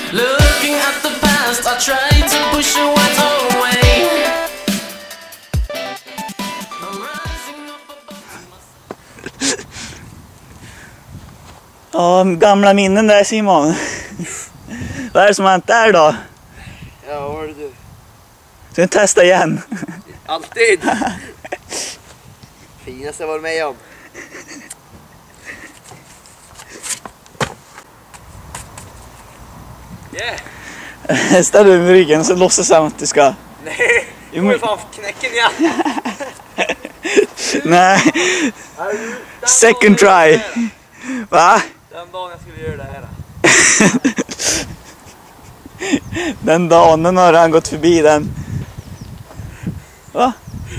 Looking at the past, I try to push your words away. I'm rising up above. Ja, gamla minnen där, Simon. Vad är det som har hänt där då? Ja, vad var det du? Ska vi testa igen? Alltid! Finaste jag varit med om. Yeah. Ställ dig med ryggen så låtsas jag att du ska. Nej, du får ju fan knäcken igen. Nej. Second try. Va? Den dagen jag skulle göra det här. Den dagen, den har han gått förbi den. Va?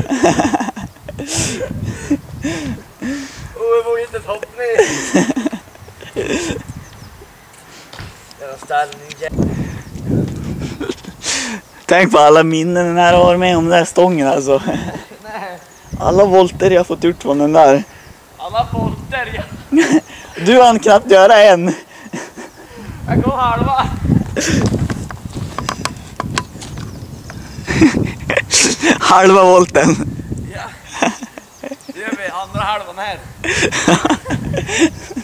Jag vågar inte ta mig. Jävla ställning. Tänk på alla minnen den här har med om den där stången alltså. Nej. Alla volter jag fått ut från den där. Alla volter, ja. Du hann knappt göra en. Jag går halva. Halva volten. Ja. Det gör vi andra halvan här.